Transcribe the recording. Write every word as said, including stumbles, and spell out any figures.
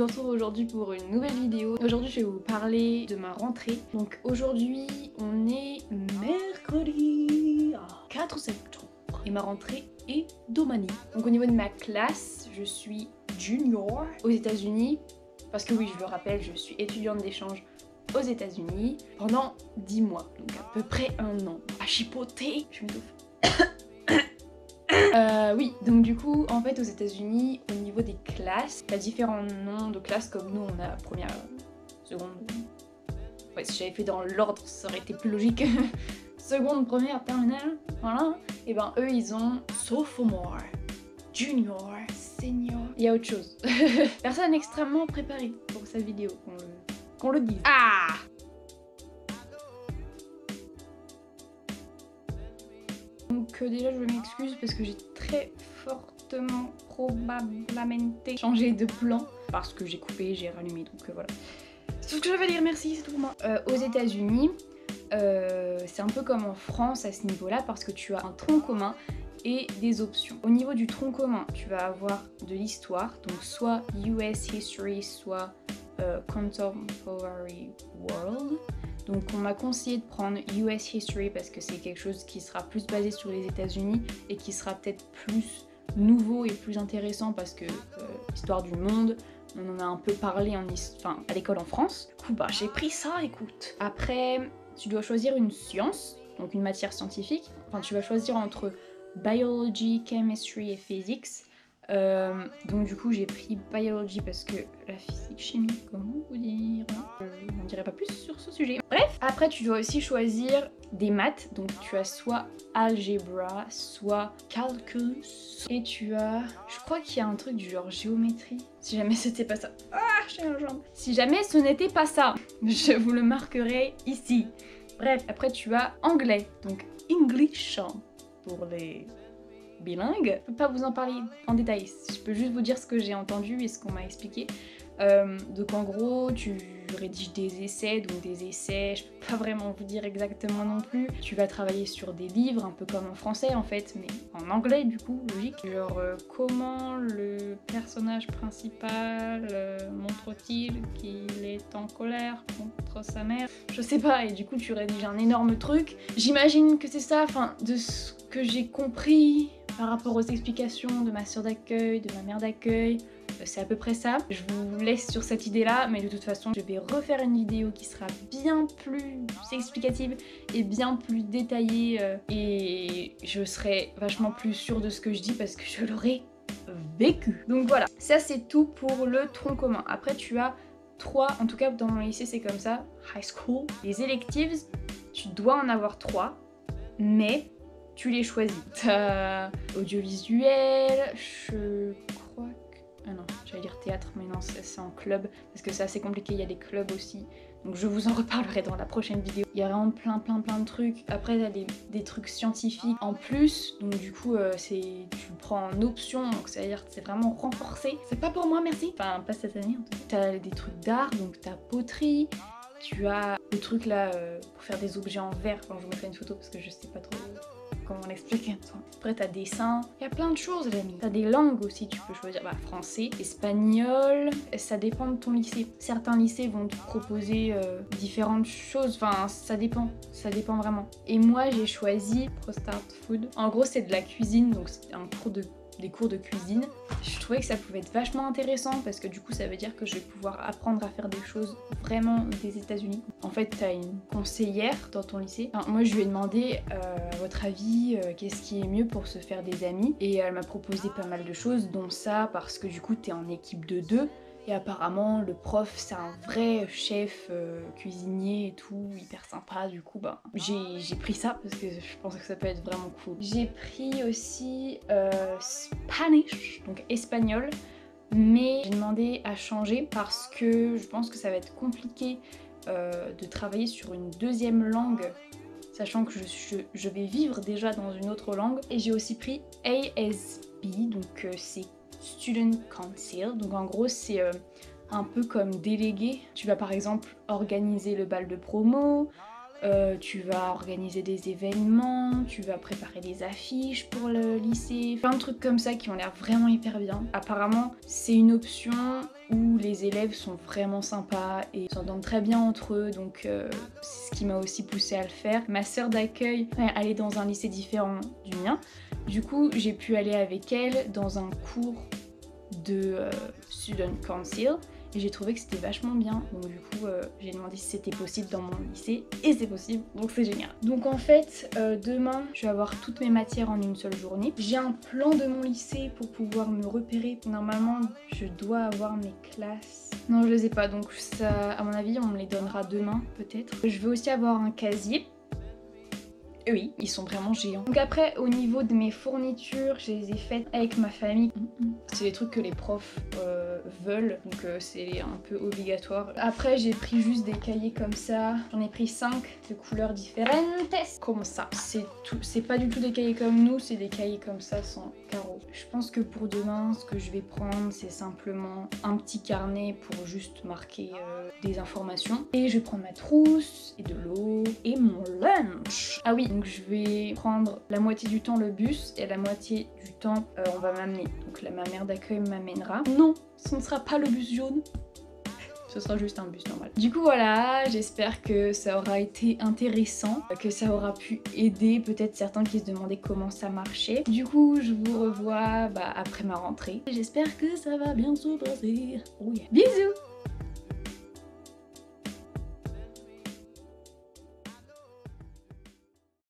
vous retrouve aujourd'hui pour une nouvelle vidéo. Aujourd'hui je vais vous parler de ma rentrée. Donc aujourd'hui on est mercredi quatre septembre et ma rentrée est Domani. Donc au niveau de ma classe, je suis junior aux États-Unis parce que oui, je le rappelle, je suis étudiante d'échange aux États-Unis pendant dix mois, donc à peu près un an. À chipoter, je m'étouffe. Euh, oui, donc du coup, en fait, aux États-Unis, au niveau des classes, il y a différents noms de classes, comme nous, on a première, seconde. Ouais, si j'avais fait dans l'ordre, ça aurait été plus logique. Seconde, première, terminale, voilà. Et ben eux, ils ont sophomore, junior, senior. Il y a autre chose. Personne extrêmement préparée pour cette vidéo, qu'on le, qu'on le dise. Ah! Donc euh, déjà je m'excuse parce que j'ai très fortement probablement changé de plan parce que j'ai coupé, j'ai rallumé, donc euh, voilà. C'est tout ce que j'avais à dire, merci, c'est tout pour moi. Euh, aux États-Unis, euh, c'est un peu comme en France à ce niveau-là parce que tu as un tronc commun et des options. Au niveau du tronc commun, tu vas avoir de l'histoire, donc soit U S History, soit euh, Contemporary World. Donc on m'a conseillé de prendre U S History parce que c'est quelque chose qui sera plus basé sur les États-Unis et qui sera peut-être plus nouveau et plus intéressant parce que euh, histoire du monde, on en a un peu parlé en enfin, à l'école en France. Du coup bah j'ai pris ça, écoute. Après tu dois choisir une science, donc une matière scientifique. Enfin tu vas choisir entre Biology, Chemistry et Physics. Euh, donc du coup j'ai pris Biology parce que la physique, chimie, comment vous dire, euh, je n'en dirai pas plus sur ce sujet. Bref, après tu dois aussi choisir des maths, donc tu as soit algebra, soit calculus, et tu as, je crois qu'il y a un truc du genre géométrie, si jamais c'était pas ça. Ah, j'ai la jambe. Si jamais ce n'était pas ça, je vous le marquerai ici. Bref, après tu as anglais, donc English pour les bilingue. Je peux pas vous en parler en détail, je peux juste vous dire ce que j'ai entendu et ce qu'on m'a expliqué. Euh, donc en gros, tu rédiges des essais, donc des essais, je peux pas vraiment vous dire exactement non plus. Tu vas travailler sur des livres, un peu comme en français en fait, mais en anglais du coup, logique. Genre euh, comment le personnage principal euh, montre-t-il qu'il est en colère contre sa mère? Je sais pas, et du coup tu rédiges un énorme truc. J'imagine que c'est ça, enfin de ce que j'ai compris par rapport aux explications de ma sœur d'accueil, de ma mère d'accueil, c'est à peu près ça. Je vous laisse sur cette idée là, mais de toute façon je vais refaire une vidéo qui sera bien plus explicative et bien plus détaillée euh, et je serai vachement plus sûre de ce que je dis parce que je l'aurai vécu. Donc voilà, ça c'est tout pour le tronc commun. Après tu as trois, en tout cas dans mon lycée c'est comme ça, high school. Les electives, tu dois en avoir trois, mais tu les choisis. T'as audiovisuel, je crois que... Ah non, j'allais dire théâtre, mais non, c'est en club, parce que c'est assez compliqué, il y a des clubs aussi. Donc je vous en reparlerai dans la prochaine vidéo. Il y a vraiment plein plein plein de trucs. Après t'as des, des trucs scientifiques en plus, donc du coup euh, c'est tu prends en option, donc ça veut dire que c'est vraiment renforcé. C'est pas pour moi, merci. Enfin, pas cette année en tout cas. T'as des trucs d'art, donc t'as poterie. Tu as le truc là euh, pour faire des objets en verre. Enfin, je vous ferai une photo parce que je sais pas trop comment on l'explique. Après t'as dessin, il y a plein de choses les amis. T'as des langues aussi, tu peux choisir bah, français, espagnol, ça dépend de ton lycée. Certains lycées vont te proposer euh, différentes choses, enfin ça dépend, ça dépend vraiment. Et moi j'ai choisi Pro Start Food. En gros c'est de la cuisine, donc c'est un cours de des cours de cuisine. Je trouvais que ça pouvait être vachement intéressant parce que du coup ça veut dire que je vais pouvoir apprendre à faire des choses vraiment des États-Unis. En fait t'as une conseillère dans ton lycée. Enfin, moi je lui ai demandé euh, à votre avis euh, qu'est-ce qui est mieux pour se faire des amis et elle m'a proposé pas mal de choses dont ça parce que du coup t'es en équipe de deux. Et apparemment le prof c'est un vrai chef euh, cuisinier et tout, hyper sympa, du coup bah j'ai pris ça parce que je pense que ça peut être vraiment cool. J'ai pris aussi euh, Spanish, donc espagnol, mais j'ai demandé à changer parce que je pense que ça va être compliqué euh, de travailler sur une deuxième langue, sachant que je, je, je vais vivre déjà dans une autre langue. Et j'ai aussi pris A S B, donc euh, c'est Student Council, donc en gros c'est euh, un peu comme délégué. Tu vas par exemple organiser le bal de promo, euh, tu vas organiser des événements, tu vas préparer des affiches pour le lycée, plein de trucs comme ça qui ont l'air vraiment hyper bien. Apparemment c'est une option où les élèves sont vraiment sympas et s'entendent très bien entre eux, donc euh, c'est ce qui m'a aussi poussée à le faire. Ma sœur d'accueil, elle est dans un lycée différent du mien, du coup j'ai pu aller avec elle dans un cours de euh, Student Council et j'ai trouvé que c'était vachement bien, donc du coup euh, j'ai demandé si c'était possible dans mon lycée et c'est possible, donc c'est génial. Donc en fait euh, demain je vais avoir toutes mes matières en une seule journée. J'ai un plan de mon lycée pour pouvoir me repérer. Normalement je dois avoir mes classes, non je les ai pas, donc ça à mon avis on me les donnera demain peut-être. Je vais aussi avoir un casier. Oui, ils sont vraiment géants. Donc après, au niveau de mes fournitures, je les ai faites avec ma famille. C'est des trucs que les profs euh, veulent, donc euh, c'est un peu obligatoire. Après, j'ai pris juste des cahiers comme ça. J'en ai pris cinq de couleurs différentes. Comme ça. C'est tout. C'est pas du tout des cahiers comme nous, c'est des cahiers comme ça sans carreaux. Je pense que pour demain, ce que je vais prendre, c'est simplement un petit carnet pour juste marquer euh, des informations. Et je vais prendre ma trousse et de l'eau et mon lunch. Ah oui. Donc je vais prendre la moitié du temps le bus et la moitié du temps euh, on va m'amener. Donc là ma mère d'accueil m'amènera. Non, ce ne sera pas le bus jaune. Ce sera juste un bus normal. Du coup voilà, j'espère que ça aura été intéressant, que ça aura pu aider peut-être certains qui se demandaient comment ça marchait. Du coup je vous revois bah, après ma rentrée. J'espère que ça va bien se passer. Oh yeah. Bisous.